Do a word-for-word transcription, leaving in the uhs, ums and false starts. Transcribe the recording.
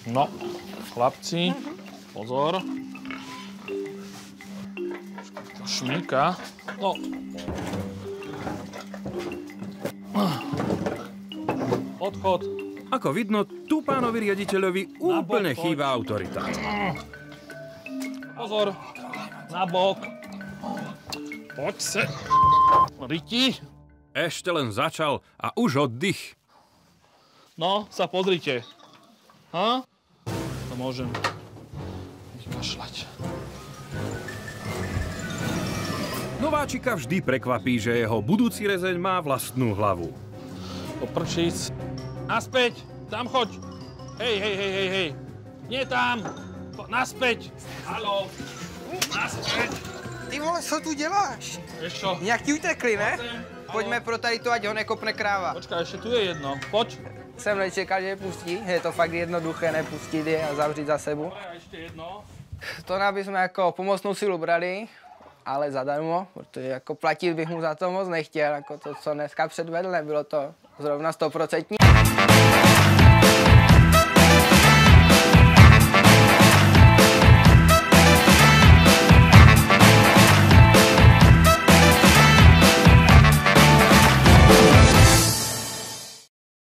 No, chlapci, pozor. To šmíka. No. Odchod. Ako vidno, tu pánovi riaditeľovi úplne chýba autorita. Pozor, na bok. Poď sa. Riti. Ešte len začal a už oddych. No, sa pozrite. Ha? To môžem vykašľať. Nováčika vždy prekvapí, že jeho budúci rezeň má vlastnú hlavu. Poprčíc. Naspäť, tam choď. Hej, hej, hej, hej, hej. Nie tam. Naspäť. Haló. Naspäť. Ty vole, co tu děláš? Vieš čo? Nějak ti utekli, ne? Haló. Pojďme pro tady to, ať ho nekopne kráva. Počkaj, ešte tu je jedno. Poď. Jsem nečekal, že je pustí. Je to fakt jednoduché nepustit je a zavřít za sebou. A ešte jedno. To nám bychom jako pomocnou silu brali, ale zadarmo, protože jako platit bych mu za to moc nechtěl. Jako to, co dneska předvedl, nebylo to zrovna stoprocentní.